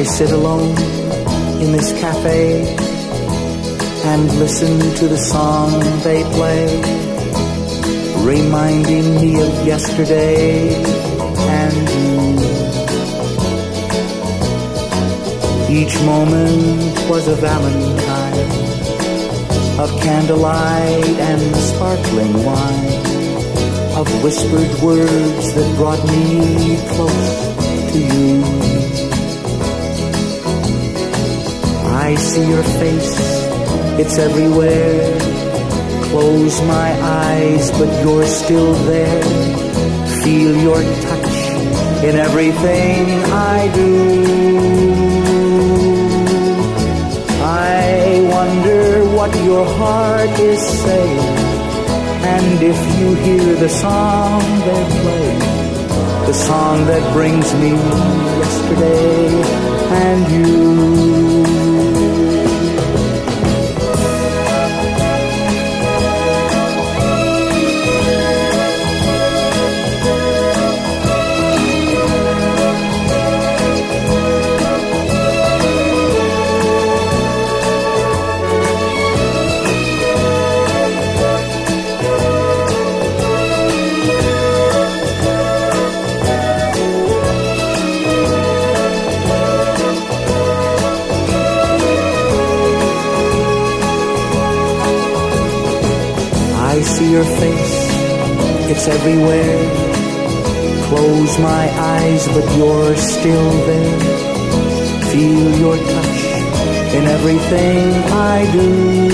I sit alone in this cafe and listen to the song they play, reminding me of yesterday and you. Each moment was a valentine of candlelight and sparkling wine, of whispered words that brought me close to you. I see your face, it's everywhere. Close my eyes, but you're still there. Feel your touch in everything I do. I wonder what your heart is saying, and if you hear the song they play, the song that brings me yesterday and you. I see your face, it's everywhere. Close my eyes, but you're still there. Feel your touch in everything I do.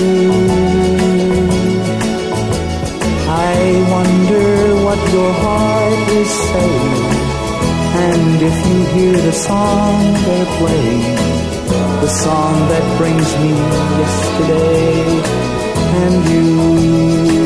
I wonder what your heart is saying, and if you hear the song they're playing, the song that brings me yesterday and you.